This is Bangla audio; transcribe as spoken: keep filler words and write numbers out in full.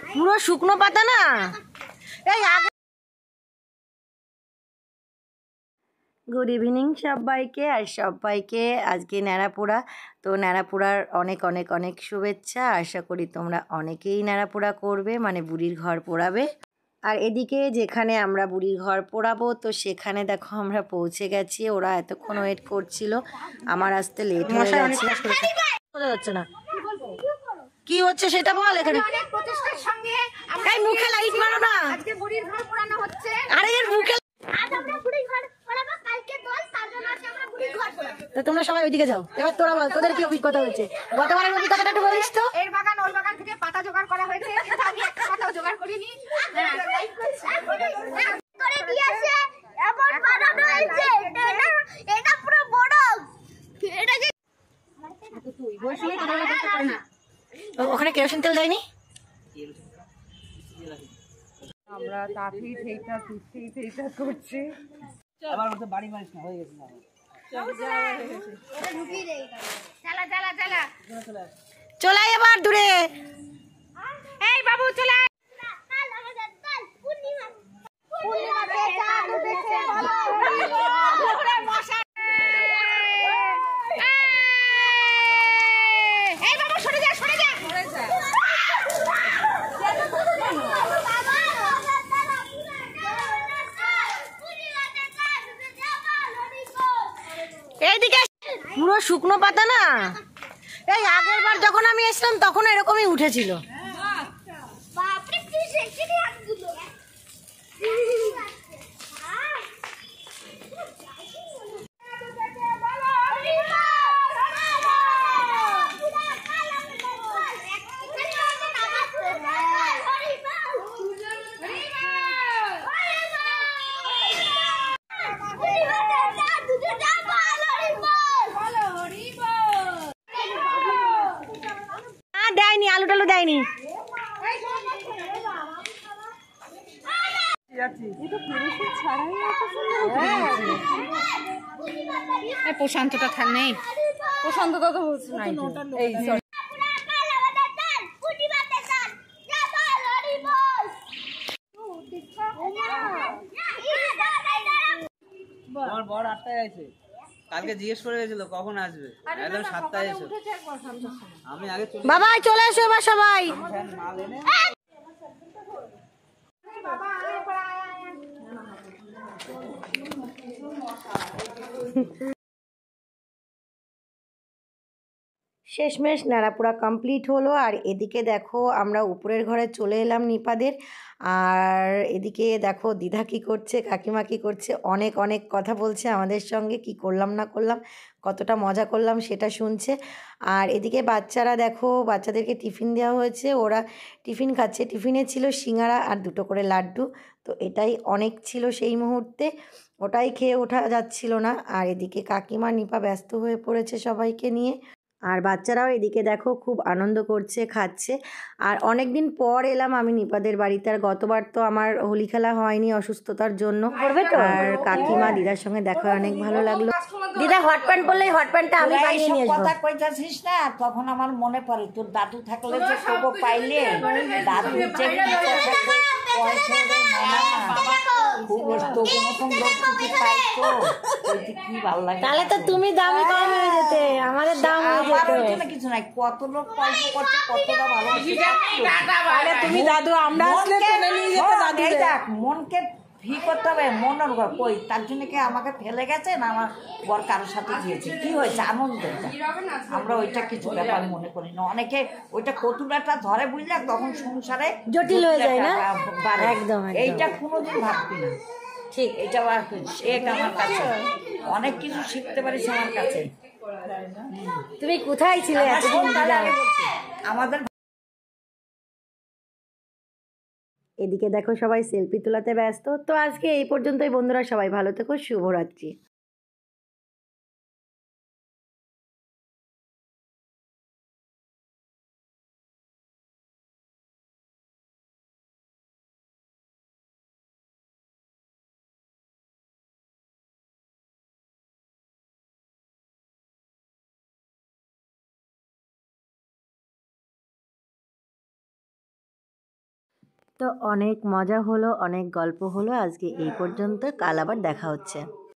পুরো শুকনো পাতা না এই আগে। গুড ইভিনিং সবাইকে, আর সবাইকে আজকে ন্যাড়াপোড়া। তো ন্যাড়াপোড়ার অনেক অনেক অনেক শুভেচ্ছা। আশা করি তোমরা অনেকেই ন্যাড়াপোড়া করবে, মানে বুড়ির ঘর পোড়াবে। আর এদিকে যেখানে আমরা বুড়ির ঘর পোড়াবো, তো সেখানে দেখো আমরা পৌঁছে গেছি। ওরা এতক্ষণ ওয়েট করছিল, আমার আসতে লেট হয়ে গেছে। বোঝা যাচ্ছে না কি হচ্ছে সেটা বল। এখানে এই মুখে লাইট মারো না। আজকে বুড়ির ঘর পোড়ানো হচ্ছে। আরে এর মুখে আজ আমরা বুড়ির ঘর পোড়াবো, কালকে দোল, তার জন্য আজকে আমরা বুড়ির ঘর পোড়াবো। তো তোমরা সবাই ওইদিকে যাও। এবার তোরা বল তোদের কি অভিজ্ঞতা হয়েছে গতবারের অভিজ্ঞতাটা একটু বলিস তো। এর বাগান ওর বাগান থেকে পাতা জোগাড় করা হয়েছে, কিন্তু আমি একটা পাতাও জোগাড় করিনি। করে দিয়েছে এমন বানানো হয়েছে, এটা এটা পুরো বড়। এটা যে তুই বসলে তোরা করতে পারে না। ওখানে কেরোসিন তেল দেয়নি। আমরা তাঁতি থেইটা তুই থেইটা করছি। আবার ওটা বাড়ি মারিস না, হয়ে গেছে না। চল যা হয়ে গেছে। এটা ঢুকিয়ে দেই। চালা চালা চালা চলে আয় এবার দূরে। এই বাবু চলে আয়। কাল আমাদের কাল পূর্ণিমা, পূর্ণিমাতে চাঁদ উঠেছে বলো ওরে মশা। এই বাবু সরে যা সরে যা সরে যা। এইদিকে পুরো শুকনো পাতা না এই আগের বার যখন আমি এসলাম তখন এরকমই উঠেছিল। বাপরে কি সেক্সি হাতগুলো। দেয়নি, আলু টালু দেয়নি। প্রশান্তটা থাক নেই, প্রশান্ত তো বলছে না। এই আমার বড় আটটায় আছে, কালকে জিজ্ঞেস করে গেছিল কখন আসবে, একদম সাতটায় এসো। আমি আগে বাবা চলে এসো এবার সবাই। মাল এনে শেষমেশ ন্যাড়াপোড়া কমপ্লিট হলো। আর এদিকে দেখো আমরা উপরের ঘরে চলে এলাম নিপাদের। আর এদিকে দেখো দিদা কী করছে, কাকিমা কী করছে, অনেক অনেক কথা বলছে আমাদের সঙ্গে, কি করলাম না করলাম, কতটা মজা করলাম সেটা শুনছে। আর এদিকে বাচ্চারা দেখো, বাচ্চাদেরকে টিফিন দেওয়া হয়েছে, ওরা টিফিন খাচ্ছে। টিফিনে ছিল সিঙ্গারা আর দুটো করে লাড্ডু। তো এটাই অনেক ছিল সেই মুহূর্তে, ওটাই খেয়ে ওঠা যাচ্ছিল না। আর এদিকে কাকিমা নিপা ব্যস্ত হয়ে পড়েছে সবাইকে নিয়ে। আর বাচ্চারাও এদিকে দেখো খুব আনন্দ করছে, খাচ্ছে। আর অনেক দিন পর এলাম আমি নিপাদের বাড়িতে। আর গতবার তো আমার হোলি খেলা হয়নি অসুস্থতার জন্য। আর কাকিমা দিদার সঙ্গে দেখা অনেক ভালো লাগলো। দিদা হট প্যান্ট বললেই হট প্যান্টটা আমি বানিয়ে নিয়ে আসবো। কথা কইতাছিস না, তখন আমার মনে পড়ে তোর দাদু থাকলে যে কবো পাইলে দাদু যে পয়সা রে মানা খুব তোকে মতন লোক যদি পাইতো কি ভালো লাগে। তাহলে তো তুমি দামি কম হয়ে যেতে, আমাদের দাম হয়ে যেত। আমার কিছু নাই, কত লোক পয়সা করছে, কতটা ভালো। তুমি দাদু আমরা আসলে টেনে নিয়ে যেতে দাদু। এই দেখ মনকে ফি করতে হবে, মনের ঘর কই তার জন্য কি আমাকে ফেলে গেছে না আমার বর কারোর সাথে গিয়েছে, কি হয়েছে আনন্দ। আমরা ওইটা কিছু ব্যাপার মনে করি না। অনেকে ওইটা কতুলাটা ধরে বুঝলে তখন সংসারে জটিল হয়ে যায় না, একদম। এইটা কোনোদিন ভাববি না, ঠিক। এটা শেখ আমার কাছে, অনেক কিছু শিখতে পারিস আমার কাছে। তুমি কোথায় ছিলে এতদিন? আমাদের এদিকে দেখো সবাই সেলফি তোলাতে ব্যস্ত। তো আজকে এই পর্যন্তই বন্ধুরা, সবাই ভালো থেকো, শুভরাত্রি। তো অনেক মজা হলো, অনেক গল্প হলো, আজকে এই পর্যন্ত, কাল আবার দেখা হচ্ছে।